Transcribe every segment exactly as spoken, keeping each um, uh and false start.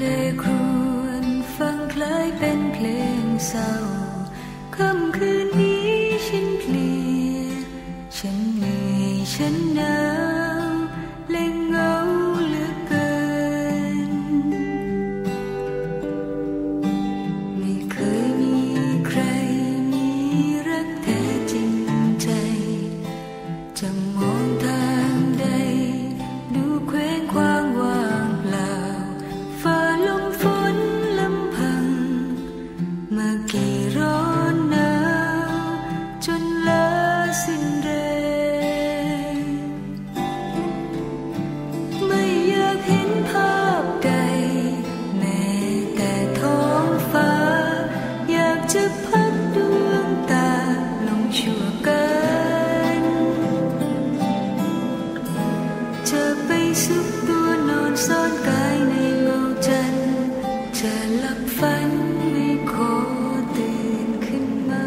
ลครวญฟังคล้ายเป็นเพลงเศร้าค่ำคืนนี้ฉันเพลียฉันเหนื่อยฉันหนาวและเหงาเหลือเกินไม่เคยมีใครมีรักแท้จริงใจจะมองทางใดดูเคว้งคว้างว่างเปล่าฝ่าลมฝนลำพังมากี่ร้อนหนาวจนล้าสิ้นแรงไม่อยากเห็นภาพใดแม้แต่ท้องฟ้าอยากจะพักดวงตาลงชั่วกันจะไปซุกตัวนอนซ่อนกายในเงาจันทร์จะหลับฝันไม่ขอตื่นขึ้นมา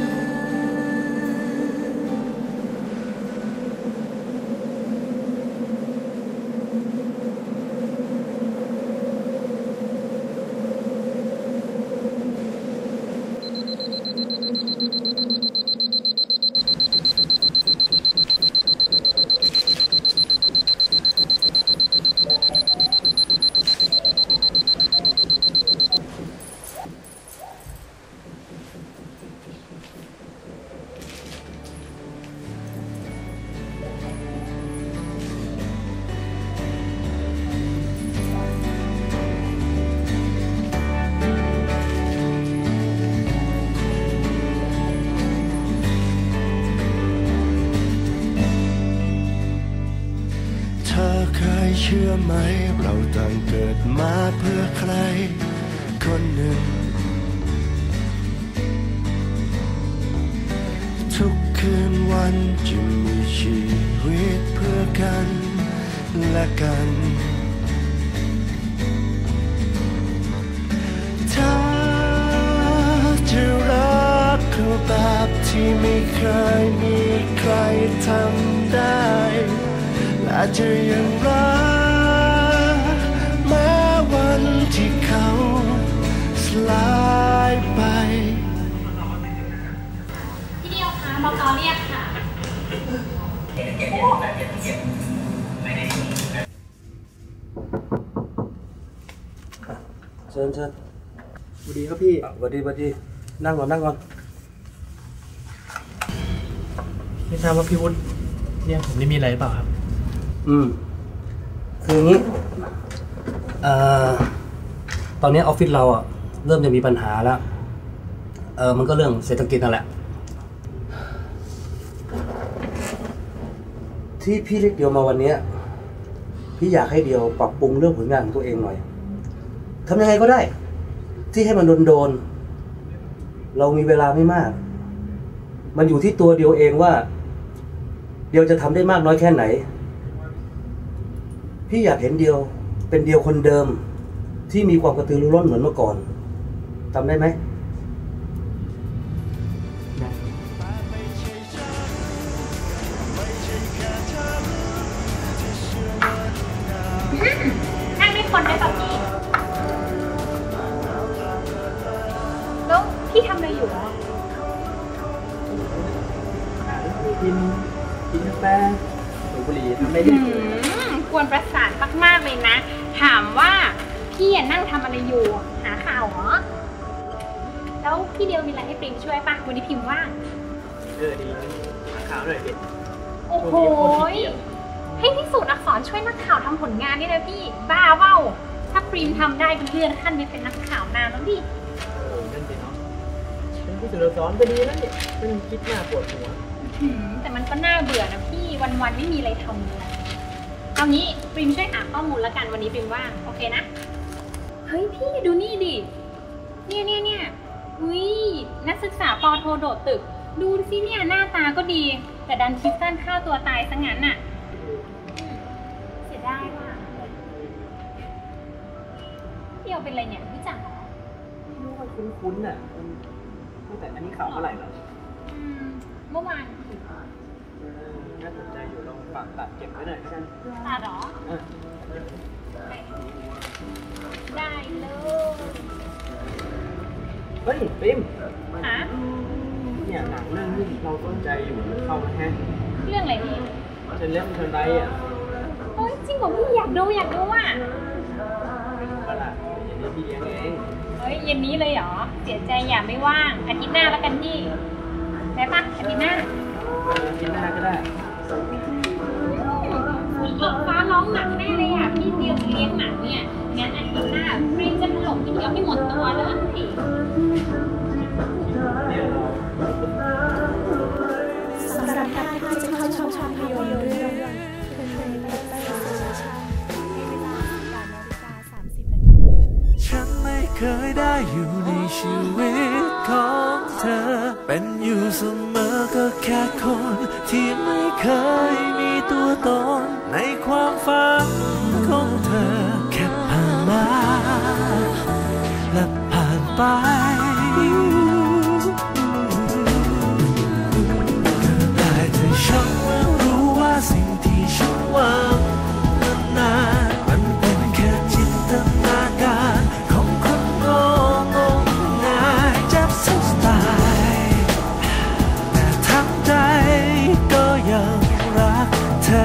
เคยเชื่อไหมเราต่างเกิดมาเพื่อใครคนหนึ่งทุกคืนวันจะมีชีวิตเพื่อกันและกันถ้าจะรักเขาแบบที่ไม่เคยมีใครทำได้และจะยังรักแม้วันที่เขาสลายไปพี่เดียวคะบก.เรียกค่ะเชิญเชิญสวัสดีครับพี่สวัสดีสวัสดีนั่งก่อนนั่งก่อนไม่ทราบว่าพี่วุฒิเรียกผมนี่มีอะไรหรือเปล่าครับอืมคืออย่างนี้เอ่อตอนนี้ออฟฟิศเราอ่ะเริ่มจะมีปัญหาแล้วเออมันก็เรื่องเศรษฐกิจนั่นแหละที่พี่เรียกเดียวมาวันนี้พี่อยากให้เดียวปรับปรุงเรื่องผลงานของตัวเองหน่อยทำยังไงก็ได้ที่ให้มันโดนโดนเรามีเวลาไม่มากมันอยู่ที่ตัวเดียวเองว่าเดียวจะทำได้มากน้อยแค่ไหนพี่อยากเห็นเดียวเป็นเดียวคนเดิมที่มีความกระตือรือร้นเหมือนเมื่อก่อนทำได้ไหมนั่งไม่คนได้แบบนี้แล้วพี่ทำอะไรอยู่อ่ะกินกินกาแฟสูบบุหรี่ทำได้ดีกวนประสาทมากๆเลยนะถามว่าพี่นั่งทำอะไรอยู่หาข่าวเหรอแล้วพี่เดียวมีอะไรให้ปริมช่วยป่ะวันนี้พิมพ์ว่างเออดีหาข่าวด้วยเด็ดโอ้โหให้พี่สูตรอักษรช่วยนักข่าวทำผลงานนี่นะพี่บ้าเว้าถ้าปริมทำได้เป็นเลื่อนขั้นไปเป็นนักข่าวนานแล้วดิเออนั่นสิเนาะเป็นพี่สูตรอักษรก็ดีแล้วนี่เป็นคิดหน้าปวดหัวแต่มันก็น่าเบื่อนะพี่วันๆไม่มีอะไรทำเลยเอางี้ปริมช่วยหาข้อมูลแล้วกันวันนี้ปริมว่างโอเคนะเฮ้ยพี่ดูนี่ดิเนี่ยเนี่ยเนี่ยอุ้ยนักศึกษาป.โทโดดตึกดูสิเนี่ยหน้าตาก็ดีแต่ดันคิดสั้นฆ่าตัวตายซะงั้นน่ะเสียดายว่ะพี่เอาเป็นอะไรเนี่ยรู้จักไม่รู้ว่าคุ้นๆน่ะแต่อันนี้ข่าวเมื่อไหร่เหรอเมื่อวานน่าสนใจอยู่ลองฝากตัดเก็บไว้หน่อยกันตัดหรอได้เลยเฮ้ยปิมฮะเนี่ยหนังเรื่องที่เราสนใจอยู่มันเข้ามาแฮะเรื่องอะไรพี่เชนเล่นเชนไรอ่ะโอ้ยจริงเหรอพี่อยากดูอยากดูอ่ะไปดูกันล่ะเดี๋ยวพี่เลี้ยงเองเฮ้ยเย็นนี้เลยเหรอ เสียใจอย่าไม่ว่างอาทิตย์หน้าแล้วกันพี่ได้ปะอาทิตย์หน้าเออกินหน้าก็ได้อิงฟ้าร้องหนักแน่เลยอ่ะพี่เดียวเลี้ยงหนักเนี่ยงั้นอาทิตย์หน้าปริมจะถล่มพี่เดียวให้หมดตัวเลยเนี่ยเราสำหรับการที่จะเข้าชมภาพยนตร์เรื่องเพื่อนในประเทศโซเชียลในเวลาสิบแปดนาฬิกาสามสิบนาทีฉันไม่เคยได้อยู่ในชีวิตของเธอเป็นอยู่เสมอก็แค่คนที่ไม่เคยมีตัวตนในความฝันของเธอแค่ผ่านมาและผ่านไปได้แต่ฉันรู้ว่าสิ่งที่ฉันหวังนานมันเป็นแค่จินตนาการของคนโง่งมงายจับทุกสไตล์แต่ทั้งใจก็ยังรักเธอ